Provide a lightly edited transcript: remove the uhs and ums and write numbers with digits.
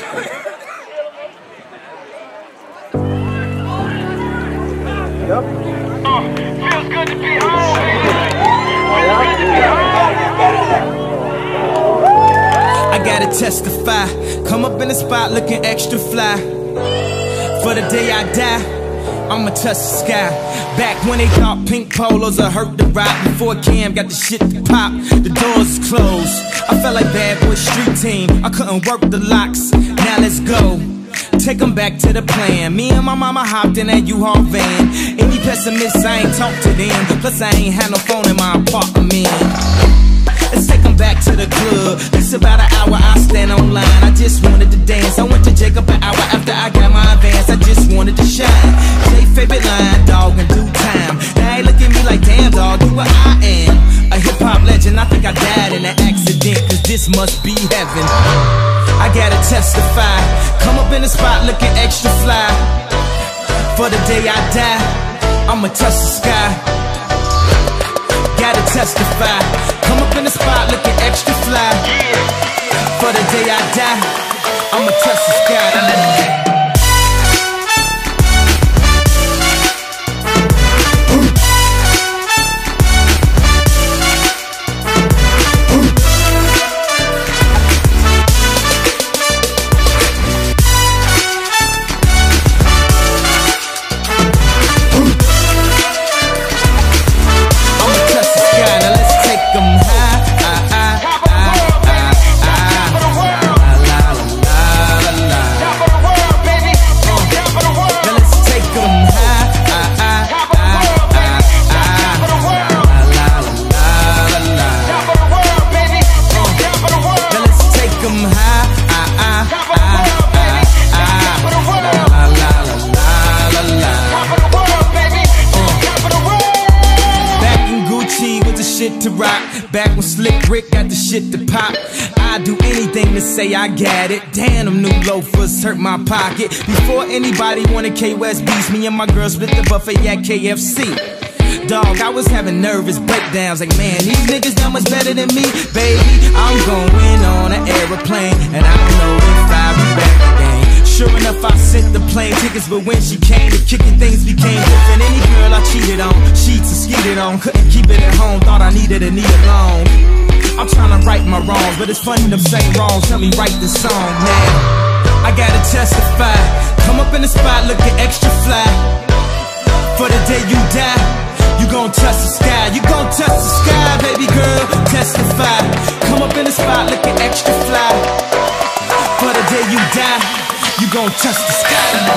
Yep. Feels good to be home. Feels good to be home. I gotta testify. Come up in the spot looking extra fly. For the day I die, I'ma touch the sky. Back when they thought pink polos would hurt the ride. Before Cam got the shit to pop, the doors closed. I felt like Bad Boy Street Team. I couldn't work the locks. Now let's go. Take them back to the plan. Me and my mama hopped in that U-Haul van. Any pessimists, I ain't talk to them. Plus I ain't had no phone in my apartment. Let's take them back to the club. It's about an hour, I stand online. I just wanted to dance. I went to Jacob an hour after I got my advance. I just wanted to shine. Jay favorite line, dog, in due time. Now they look at me like, damn, dog, you what I am. A hip-hop legend, I think I died in an accident, cause this must be heaven. I gotta testify. Come up in the spot looking extra fly. For the day I die, I'ma touch the sky. Gotta testify. Come up in the spot looking extra fly. For the day I die, I'ma touch the sky. Now let it to rock. Back when Slick Rick got the shit to pop, I'd do anything to say I got it. Damn, them new loafers hurt my pocket. Before anybody wanted K-West beats, me and my girl split the buffet at KFC. Dog, I was having nervous breakdowns like, man, these niggas that much better than me. Baby, I'm going on an aeroplane, and I don't know if I'll be back again. Sure enough, I sent the plane tickets, but when she came to kicking, things became different. Any girl I cheated on, sheets and skeeted on, couldn't keep it at home, thought I needed a knee alone. I'm trying to right my wrongs, but it's funny them same wrongs tell me write this song now. I gotta testify. Come up in the spot looking extra fly. For the day you die, you gon' touch the sky. You gon' touch the sky, baby girl, testify. Come up in the spot looking extra fly. For the day you die, you gon' touch the sky.